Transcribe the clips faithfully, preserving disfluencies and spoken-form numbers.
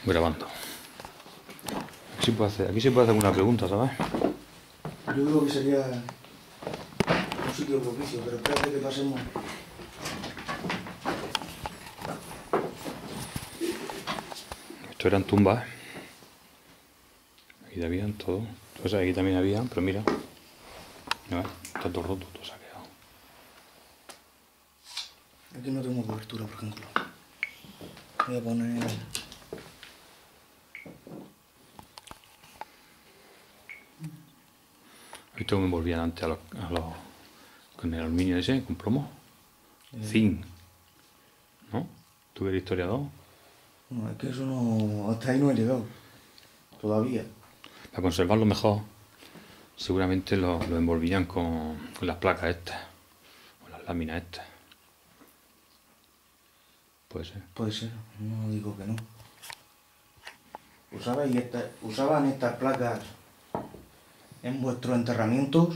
grabando. Aquí se puede hacer, aquí se puede hacer alguna pregunta, ¿sabes? Yo creo que sería un sitio propicio, pero espérate que pasemos. Esto eran tumbas. Aquí habían todo. O sea, aquí también había, pero mira. ¿No ves? Está todo roto, todo se ha quedado. Aquí no tengo cobertura, por ejemplo. Voy a poner... Esto me envolvían antes a los, a los con el aluminio ese, con plomo. Eh. Zinc. ¿No? ¿Tú eres historiador? No, es que eso no... Hasta ahí no he llegado. Todavía. Para conservarlo mejor, seguramente lo, lo envolvían con, con las placas estas. Con las láminas estas. Puede ser. Puede ser, no digo que no. ¿Usabais esta, ¿Usaban estas placas en vuestros enterramientos?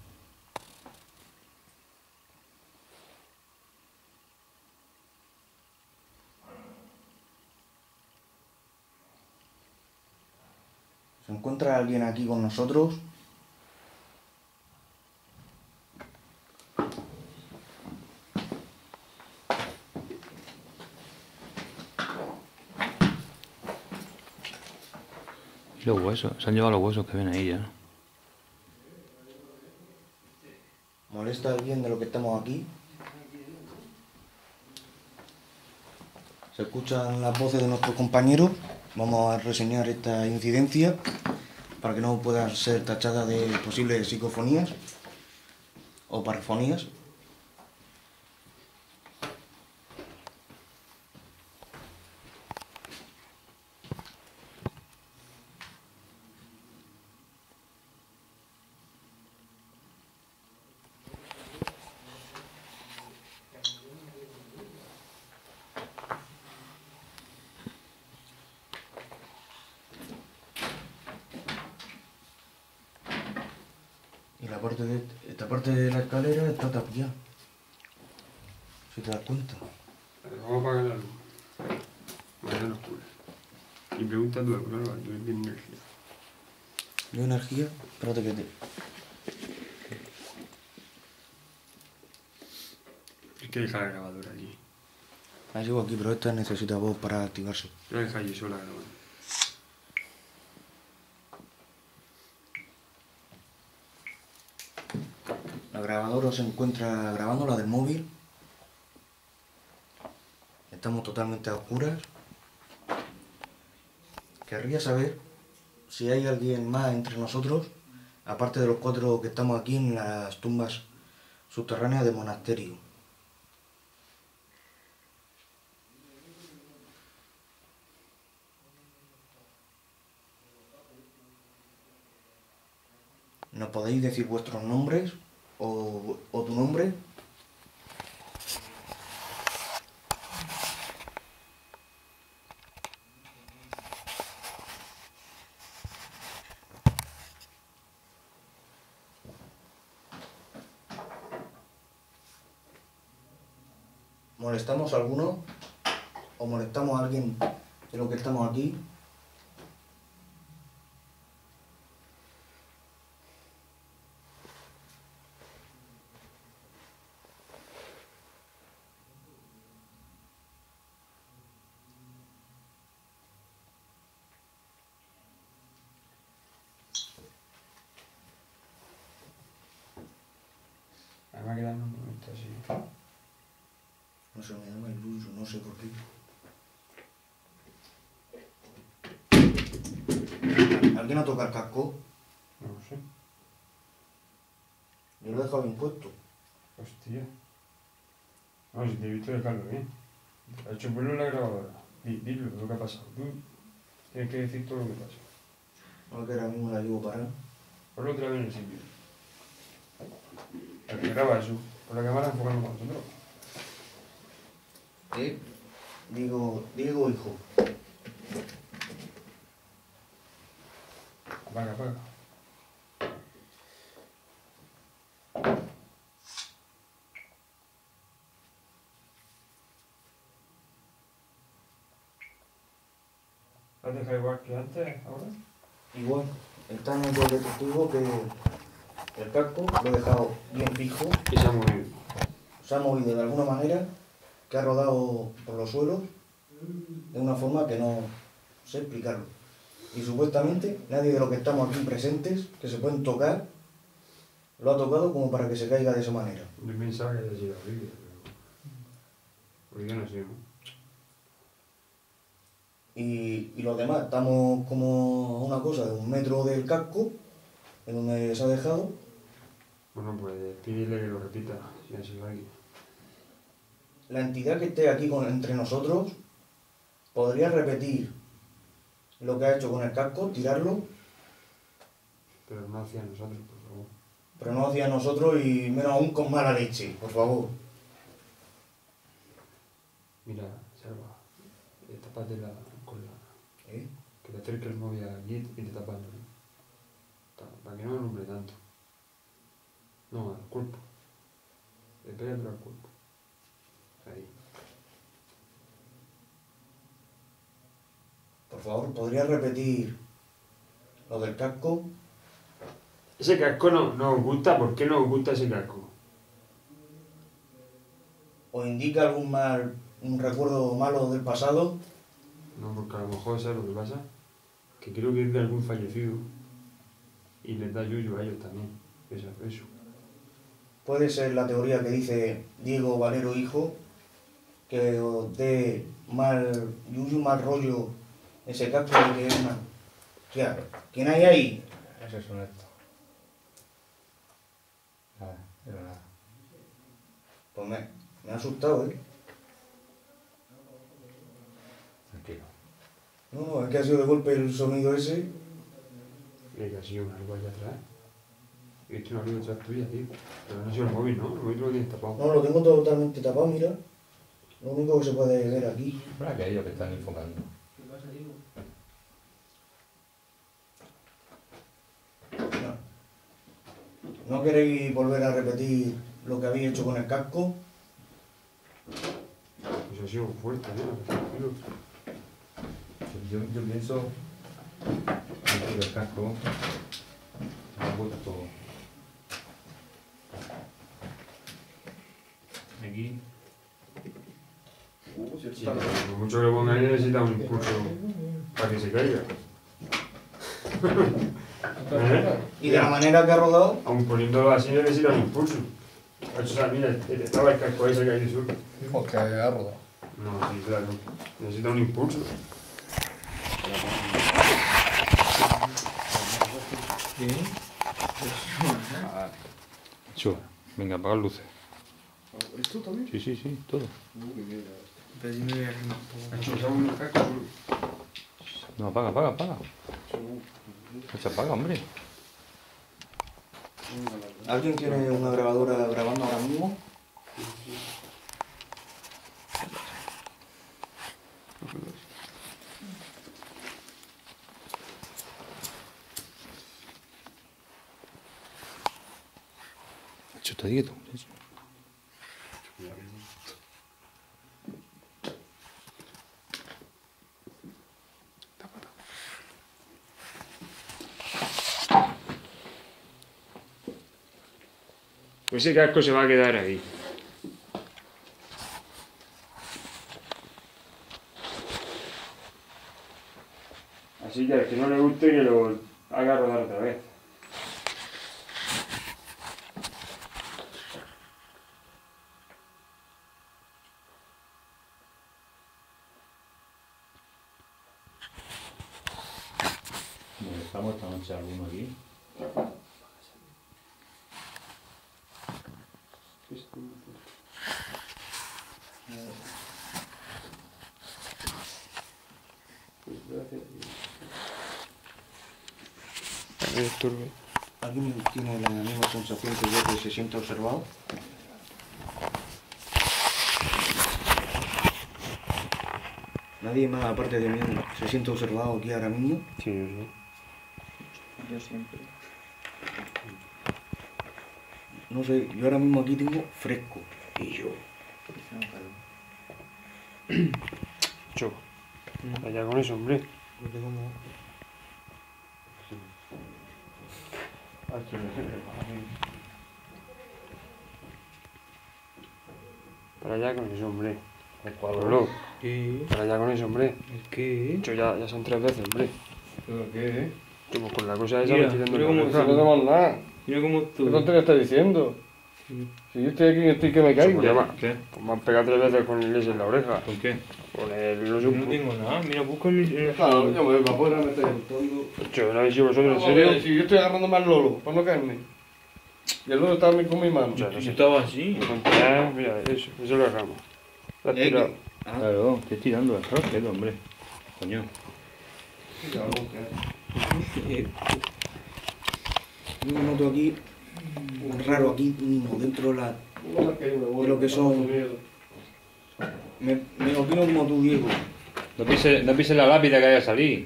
¿Se encuentra alguien aquí con nosotros? Y los huesos, se han llevado los huesos que ven ahí ya. ¿Molesta a alguien de lo que estamos aquí? Se escuchan las voces de nuestros compañeros. Vamos a reseñar esta incidencia para que no pueda ser tachada de posibles psicofonías o parafonías. Y la parte de, esta parte de la escalera está tapiada. Si te das cuenta. Vamos a apagar la luz. Mañana oscura. Y pregunta tú, ¿no? Yo de energía. ¿De energía? Espérate que te... Es que deja la grabadora allí. La llevo aquí, pero esta necesita voz para activarse. La deja allí sola grabando. La grabadora se encuentra grabando, la del móvil. Estamos totalmente a oscuras. Querría saber si hay alguien más entre nosotros, aparte de los cuatro que estamos aquí en las tumbas subterráneas del monasterio. ¿Nos podéis decir vuestros nombres o, o tu nombre? ¿Molestamos a alguno? ¿O molestamos a alguien de lo que estamos aquí? Me va a quedar un momento así. No se me da el luz, no sé por qué. ¿Alguien ha tocado el casco? No lo sé. Yo lo he dejado bien puesto. Hostia. No, si te he visto dejarlo bien. Ha hecho ponlo en la grabadora. Di, dilo lo que ha pasado. Tú tienes que decir todo lo que pasa. No, que ahora mismo la llevo parada. Ponlo otra vez en el sitio. El que graba eso. Con la cámara enfocando con nosotros. ¿Eh? Digo, Diego, hijo. Apaga, apaga. ¿Has dejado igual que antes, ahora? Igual, está en el doble testigo que el casco lo he dejado bien fijo, Y se ha movido. se ha movido de alguna manera, que ha rodado por los suelos de una forma que no sé explicarlo. Y supuestamente nadie de los que estamos aquí presentes, que se pueden tocar, lo ha tocado como para que se caiga de esa manera. Yo pensaba que había sido horrible, pero... Porque yo no sé, ¿no? Y, y los demás, estamos como a una cosa de un metro del casco, en donde se ha dejado. Bueno, pues pídele que lo repita, si ha sido alguien. La entidad que esté aquí con, entre nosotros podría repetir lo que ha hecho con el casco, tirarlo, Pero no hacia nosotros, por favor. pero no hacia nosotros y menos aún con mala leche, por favor. Mira, Salva, eh, tápate la, con la... ¿Eh? Que te acerque el móvil allí y te tapas, ¿no? Para que no alumbre tanto. No, al cuerpo. Pégatelo al cuerpo. Ahí. Por favor, ¿podría repetir lo del casco? Ese casco no, no os gusta, ¿por qué no os gusta ese casco? ¿O indica algún mal, un recuerdo malo del pasado? No, porque a lo mejor, ¿sabes lo que pasa? Que creo que es de algún fallecido y les da yuyu a ellos también. Eso, eso. Puede ser la teoría que dice Diego Valero Hijo, que os dé mal yuyu, mal rollo ese casco de que es una... Hostia, ¿quién hay ahí? Eso es honesto. Nada, pero nada. Pues me, me ha asustado, ¿eh? Tranquilo. No, no, es que ha sido de golpe el sonido ese. Y que ha sido una luz allá atrás. He visto una luz detrás tuya, tío. Pero no ha sido el móvil, ¿no? El móvil lo tienes tapado. No, lo tengo totalmente tapado, mira. Lo único que se puede ver aquí. Para que ellos que están enfocando. No. ¿No queréis volver a repetir lo que habéis hecho con el casco? Pues ha sido fuerte, ¿no? Yo, yo pienso que el casco me ha puesto aquí. Sí, por mucho que ponga ahí necesita un impulso para que se caiga. ¿Eh? Y de la manera que ha rodado, Aún poniéndolo así necesita un impulso. O sea, mira, estaba el casco ahí, se cae de sur. Porque ha rodado. No, sí, claro. Necesita un impulso. Chu, venga, apaga las luces. ¿Esto también? Sí, sí, sí, todo. Pero yo me voy a quemar. Nacho, usamos unos cascos. No, apaga, apaga, apaga. Se apaga, hombre. ¿alguien tiene una grabadora grabando ahora mismo? Chu, está quieto. Sí. Pues ese casco se va a quedar ahí. Así que al que no le guste que lo haga rodar otra vez. Bueno, estamos esta noche alguno aquí. ¿Alguien tiene la misma sensación que yo, que se siente observado? ¿Nadie más, aparte de mí, se siente observado aquí ahora mismo? Sí, yo sí. Yo siempre. No sé, yo ahora mismo aquí tengo fresco. Y yo... Cho. Allá con eso, hombre. Porque como... Para allá con ese hombre. ¿Cuál? Pablo, ¿Qué? para allá con ese hombre. ¿El qué? Yo ya, ya son tres veces, hombre. ¿Pero qué? Yo, pues con la cosa esa Mira, me estoy dando mira la cómo cabeza. se- No tenemos nada. Mira cómo ¿Qué estoy. tontería estás diciendo? Si yo estoy aquí y estoy que me caigo. Pues llama. ¿Qué? Pues me han pegado tres veces con el ese en la oreja. ¿Con qué? Con el... No sé, Yo no tengo nada. Mira, busca el... el- Claro, yo me voy para afuera, me estáis gustando. Yo, ¿no habéis sido vosotros, en Vamos a ver, serio? Si yo estoy agarrando más lolo, para no caerme. Y el lolo está con mi mano. Ya, no Yo sé. estaba así. Me conté, mira, eso, eso lo agarramos. Lo has Eh, tirado. que- ah, Claro, estoy tirando el rocket, hombre. Coño. eh, yo noto aquí, raro aquí mismo, dentro de la... de lo que son... Me, me opino como tú, Diego. No pises no pise la lápida que haya salido.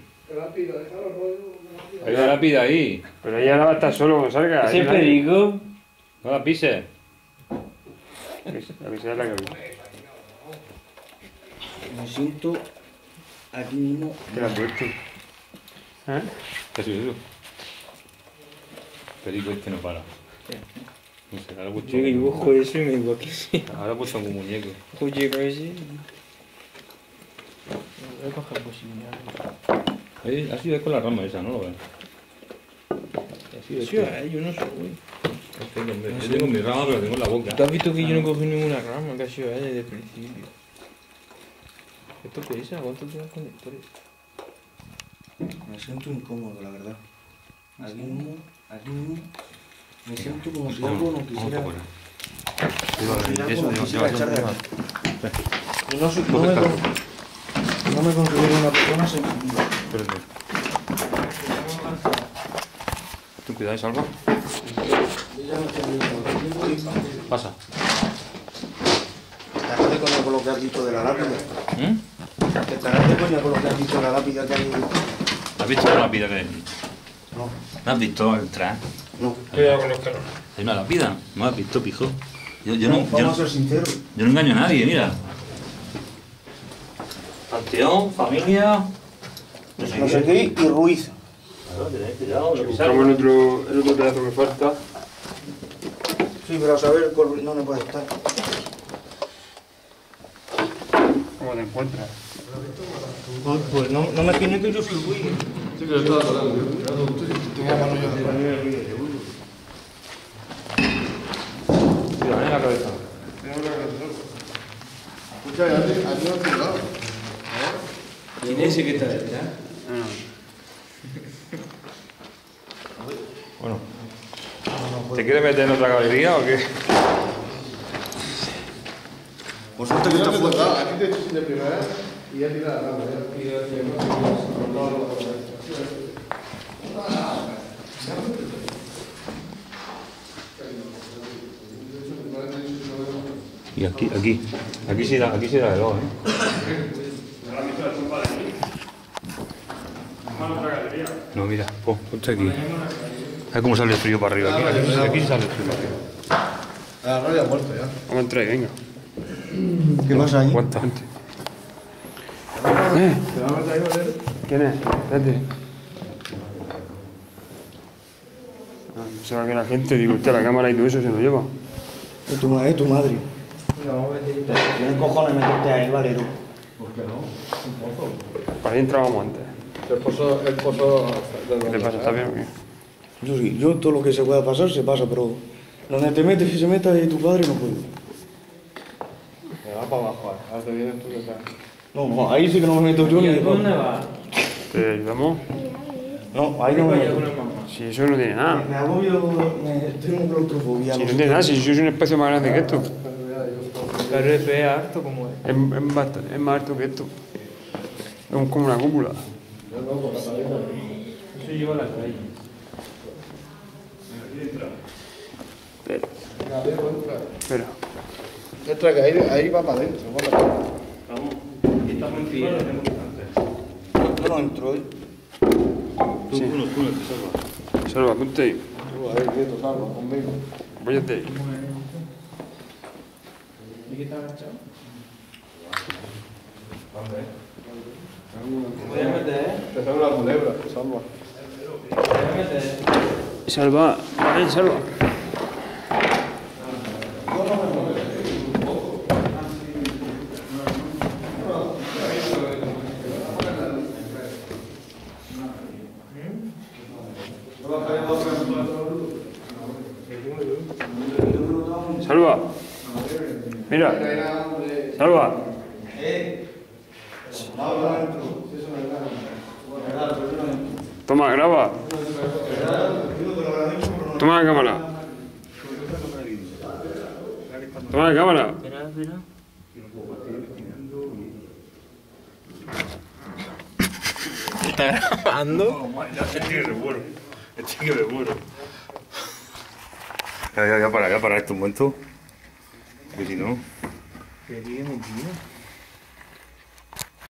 Hay una lápida ahí. Pero ella no va a estar solo cuando salga. ahí Siempre nadie. digo. No la pises. La que sea la que vi. Me siento aquí mismo... ¿Qué la has puesto? ¿Eh? ¿Qué ha sido eso? Perico este no para. No sé, ahora he puesto, Yo que dibujo eso y me digo que sí. ahora he puesto como muñeco. Oye, casi. Voy a coger cosillas. Ahí, ha sido con la rama esa, ¿no lo ves? Ha sido Sí, esto. eh, yo no soy. Este, hombre. Yo tengo mi rama, pero tengo en la boca. ¿Tú has visto que yo no cogí ninguna rama? Que ha sido eh, desde el principio. ¿Esto qué es? ¿Cuánto tiene conectores? Me siento incómodo, la verdad. Aquí mismo, aquí mismo, me siento como si algo no quisiera... Vamos como si algo Eso, no lleva- quisiera lleva- echar de lleva- aquí. Y no, soy- no, me, con- no me considero una persona sensitiva. Espérate. ¿Tú cuidáis algo? Yo ya me estoy viendo. Pasa. Estarás de coña con lo que has dicho de la lápida. ¿Mm? Estarás de coña con lo que has dicho de la lápida que hay... ¿Has visto la lápida que hay? No, ¿No has visto entrar? no. Cuidado con los caros. ¿Hay una lápida? ¿No has visto, pijo? Yo, yo, no, yo, Vamos no, a ser sinceros. yo no engaño a nadie, mira. Panteón, familia... No sé No sé qué. qué y Ruiz. Claro, tened cuidado, lo que Buscamos el otro, el otro pedazo que falta. Sí, pero a saber cuál no me puede estar. ¿Cómo te encuentras? Pues, pues no, no me tiene que yo soy Ruiz. Sí, que lo estaba tocando. Tenía mano yo de Cuidado, en la cabeza. Escucha, ya te- a ti no te he tirado. ¿Quién es ese que está detrás? Bueno. ¿Te quieres meter en otra galería o qué? Por suerte que está Yo no te he fuerte. tocado, aquí te he hecho sin de primera y ya tira la rama. Y aquí, aquí. Aquí sí da, aquí sí da de dos, ¿eh? No, mira, pon, ponte aquí. ¿Sabes cómo sale el frío para arriba? Aquí, aquí, aquí sale el frío para arriba. La raya ha muerto ya. Vamos a entrar ahí, venga. ¿Qué pasa ahí? ¿Cuánta gente? ¿Eh? ¿Quién es? Espérate. Ah, pensaba que la gente, digo, usted, la cámara y todo eso se lo lleva. Es tu, ma- es tu madre. Tienes cojones meterte ahí, vale, tú. Para ahí entrábamos antes. El pozo, el pozo ¿Qué te pasa? ¿Estás bien o qué? Yo sí, yo todo lo que se pueda pasar se pasa, pero donde te metes y se meta ahí tu padre no puedo. Me va para abajo, ahora te vienes tú detrás. No, no, ahí sí que no me meto yo ¿Y ni a de dónde coña. va? ¿Te ayudamos? No, ahí no me Vaya meto. con el mamá. Si eso no tiene nada. Me agobio, me tengo claustrofobia. Si no tiene nada, si sois un espacio más grande que esto. Pero es es harto como es. Es, es, bastante- es más alto que esto. Es un- como una cúpula. Eso lleva a la calle. Espera. Espera. Entra que ahí, ahí va para adentro. va para adentro. Estamos en fila, tenemos que antes. Yo no entro, ¿eh? Tú, uno, uno, te salva. Salva, ponte ahí. Tú ahí quieto, salva, conmigo. Váyate ahí. ¿Y qué está agachado? ¿Dónde? ¿Te voy a meter, eh? Te sale una culebra, salva. Salva, vale, salva. Salva. Mira. Salva. Toma, graba. Toma la cámara. Toma la cámara. Espera, espera. ¿Está grabando? Este que me muero. Este que me muero. Ya, ya, ya para, ya para esto un momento. Que si no. ¿Qué tiene, tío?